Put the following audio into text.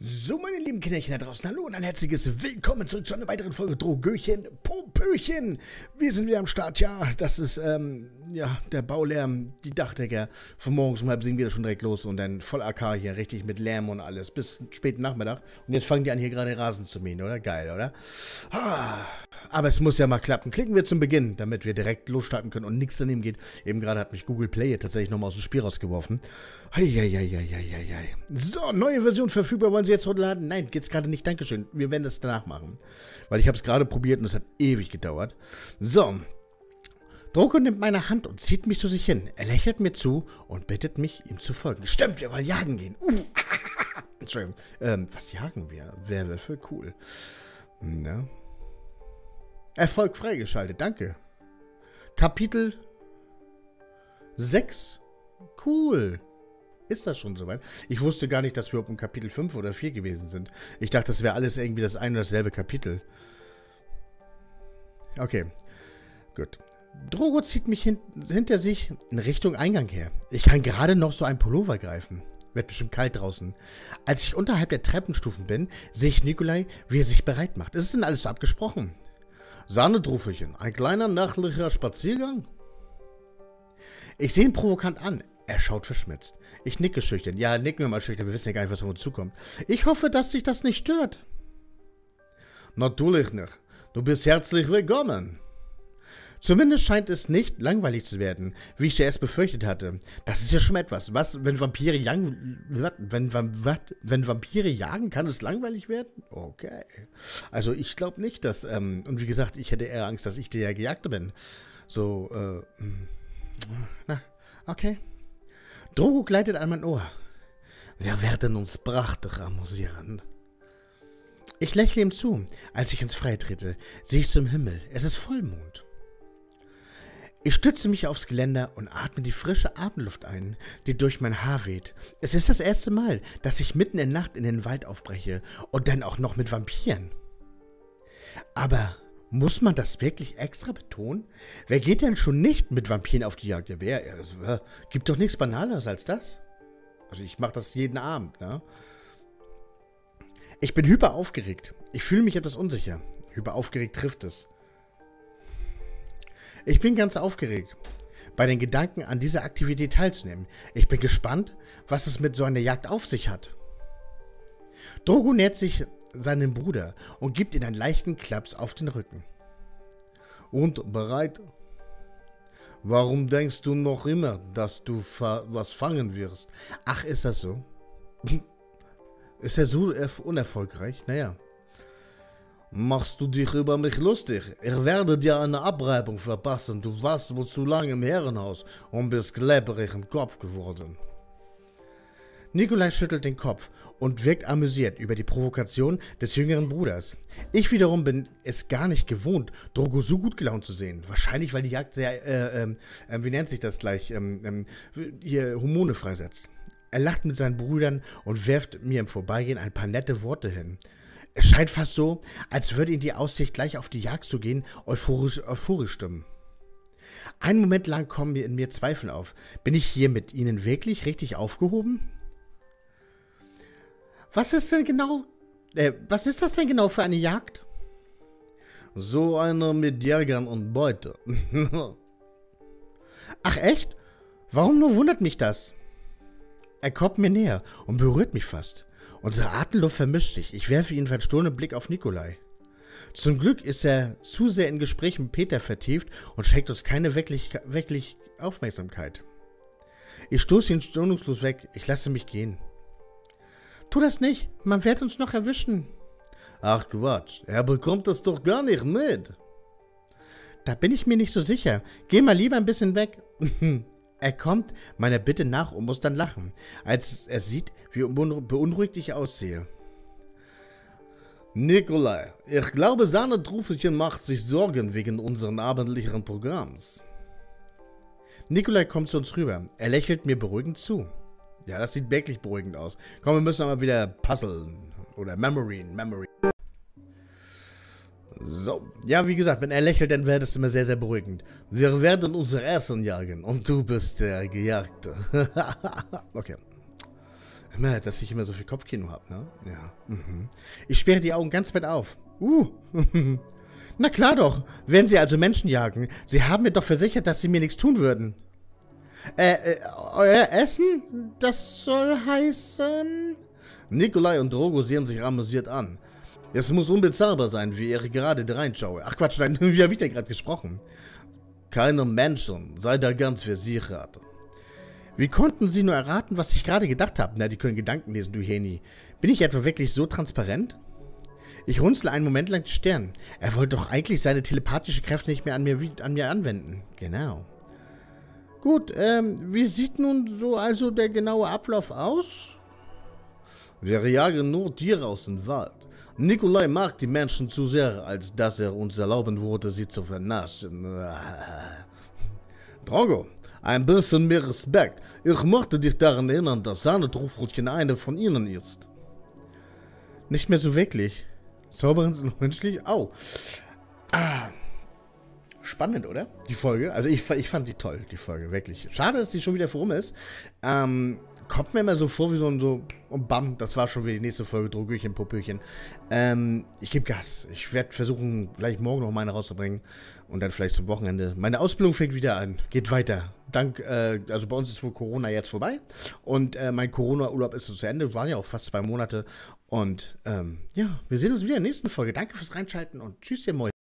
So, meine lieben Kinderchen da draußen, hallo und ein herzliches Willkommen zurück zu einer weiteren Folge Drogöchen, Popöchen. Wir sind wieder am Start, ja, das ist, ja, der Baulärm, die Dachdecker. Von morgens um 6:30 wieder schon direkt los und dann voll AK hier, richtig mit Lärm und alles, bis späten Nachmittag. Und jetzt fangen die an, hier gerade Rasen zu mähen, oder? Geil, oder? Aber es muss ja mal klappen. Klicken wir zum Beginn, damit wir direkt losstarten können und nichts daneben geht. Eben gerade hat mich Google Play tatsächlich nochmal aus dem Spiel rausgeworfen. Heieieiei. So, neue Version verfügbar. Wollen Sie jetzt runterladen? Nein, geht's gerade nicht. Dankeschön. Wir werden das danach machen. Weil ich habe es gerade probiert und es hat ewig gedauert. So. Drogo nimmt meine Hand und zieht mich zu sich hin. Er lächelt mir zu und bittet mich, ihm zu folgen. Stimmt, wir wollen jagen gehen. Entschuldigung. Was jagen wir? Werwölfe? Cool. Na? Erfolg freigeschaltet. Danke. Kapitel 6. Cool. Ist das schon soweit? Ich wusste gar nicht, dass wir um Kapitel 5 oder 4 gewesen sind. Ich dachte, das wäre alles irgendwie das ein oder dasselbe Kapitel. Okay, gut. Drogo zieht mich hinter sich in Richtung Eingang her. Ich kann gerade noch so einen Pullover greifen. Wird bestimmt kalt draußen. Als ich unterhalb der Treppenstufen bin, sehe ich Nikolai, wie er sich bereit macht. Ist denn alles so abgesprochen? Sahnetrufelchen, ein kleiner nachtlicher Spaziergang? Ich sehe ihn provokant an. Er schaut verschmitzt. Ich nicke schüchtern. Ja, nicken wir mal schüchtern. Wir wissen ja gar nicht, was auf uns zukommt. Ich hoffe, dass sich das nicht stört. Natürlich nicht. Du bist herzlich willkommen. Zumindest scheint es nicht langweilig zu werden, wie ich zuerst befürchtet hatte. Das ist ja schon etwas. Was, wenn Vampire jagen, wenn Vampire jagen, kann es langweilig werden? Okay. Also ich glaube nicht, dass, und wie gesagt, ich hätte eher Angst, dass ich der Gejagte bin. So, na, okay. Drogo gleitet an mein Ohr. Wir werden uns prächtig amüsieren. Ich lächle ihm zu. Als ich ins Freie trete, sehe ich zum Himmel. Es ist Vollmond. Ich stütze mich aufs Geländer und atme die frische Abendluft ein, die durch mein Haar weht. Es ist das erste Mal, dass ich mitten in der Nacht in den Wald aufbreche und dann auch noch mit Vampiren. Aber muss man das wirklich extra betonen? Wer geht denn schon nicht mit Vampiren auf die Jagd? Ja, wer? Also, gibt doch nichts Banaleres als das. Also ich mache das jeden Abend, ne? Ich bin hyper aufgeregt. Ich fühle mich etwas unsicher. Hyper aufgeregt trifft es. Ich bin ganz aufgeregt, bei den Gedanken an diese Aktivität teilzunehmen. Ich bin gespannt, was es mit so einer Jagd auf sich hat. Drogo nähert sich seinem Bruder und gibt ihm einen leichten Klaps auf den Rücken. Und bereit? Warum denkst du noch immer, dass du was fangen wirst? Ach, ist das so? Ist er so unerfolgreich? Naja. Machst du dich über mich lustig? Ich werde dir eine Abreibung verpassen. Du warst wohl zu lange im Herrenhaus und bist klebrig im Kopf geworden. Nikolai schüttelt den Kopf und wirkt amüsiert über die Provokation des jüngeren Bruders. Ich wiederum bin es gar nicht gewohnt, Drogo so gut gelaunt zu sehen. Wahrscheinlich, weil die Jagd sehr, wie nennt sich das gleich, hier Hormone freisetzt. Er lacht mit seinen Brüdern und wirft mir im Vorbeigehen ein paar nette Worte hin. Es scheint fast so, als würde ihn die Aussicht, gleich auf die Jagd zu gehen, euphorisch stimmen. Einen Moment lang kommen in mir Zweifel auf. Bin ich hier mit ihnen wirklich richtig aufgehoben? Was ist das denn genau für eine Jagd? So eine mit Jägern und Beute. Ach echt? Warum nur wundert mich das? Er kommt mir näher und berührt mich fast. Unsere Atemluft vermischt sich. Ich werfe ihn verstohlenen Blick auf Nikolai. Zum Glück ist er zu sehr in Gespräch mit Peter vertieft und schenkt uns keine wirklich Aufmerksamkeit. Ich stoße ihn störungslos weg. Ich lasse mich gehen. Tu das nicht. Man wird uns noch erwischen. Ach Quatsch. Er bekommt das doch gar nicht mit. Da bin ich mir nicht so sicher. Geh mal lieber ein bisschen weg. Er kommt meiner Bitte nach und muss dann lachen, als er sieht, wie beunruhigt ich aussehe. Nikolai, ich glaube, Sahnetrufelchen macht sich Sorgen wegen unseren abendlichen Programms. Nikolai kommt zu uns rüber. Er lächelt mir beruhigend zu. Ja, das sieht wirklich beruhigend aus. Komm, wir müssen aber wieder puzzeln. Oder Memory. So, ja, wie gesagt, wenn er lächelt, dann wäre das immer sehr, sehr beruhigend. Wir werden unsere Essen jagen und du bist der Gejagte. Okay. Immer, dass ich immer so viel Kopfkino habe, ne? Ja. Mhm. Ich sperre die Augen ganz weit auf. Na klar doch. Werden Sie also Menschen jagen? Sie haben mir doch versichert, dass Sie mir nichts tun würden. Euer Essen? Das soll heißen... Nikolai und Drogo sehen sich amüsiert an. Es muss unbezahlbar sein, wie ich gerade reinschaue. Ach Quatsch, nein, wie habe ich denn gerade gesprochen? Keine Menschen, sei da ganz versichert. Wie konnten Sie nur erraten, was ich gerade gedacht habe? Na, die können Gedanken lesen, du Heni. Bin ich etwa wirklich so transparent? Ich runzle einen Moment lang die Stirn. Er wollte doch eigentlich seine telepathische Kräfte nicht mehr an mir anwenden. Genau. Gut, wie sieht nun so also der genaue Ablauf aus? Wir jagen nur Tiere aus dem Wald. Nikolai mag die Menschen zu sehr, als dass er uns erlauben würde, sie zu vernaschen. Drogo, ein bisschen mehr Respekt. Ich möchte dich daran erinnern, dass Sahnetrufbrötchen eine von ihnen ist. Nicht mehr so wirklich. Zauberin sind noch menschlich? Au. Spannend, oder? Die Folge. Also ich fand die toll, die Folge, wirklich. Schade, dass die schon wieder vorum ist. Kommt mir immer so vor wie so und bam, das war schon wieder die nächste Folge, Drogöchen, Popöchen. Ich gebe Gas. Ich werde versuchen, gleich morgen noch meine rauszubringen und dann vielleicht zum Wochenende. Meine Ausbildung fängt wieder an, geht weiter. Also bei uns ist wohl Corona jetzt vorbei und mein Corona-Urlaub ist so zu Ende, waren ja auch fast 2 Monate und ja, wir sehen uns wieder in der nächsten Folge. Danke fürs Reinschalten und tschüss, ihr Mäuse.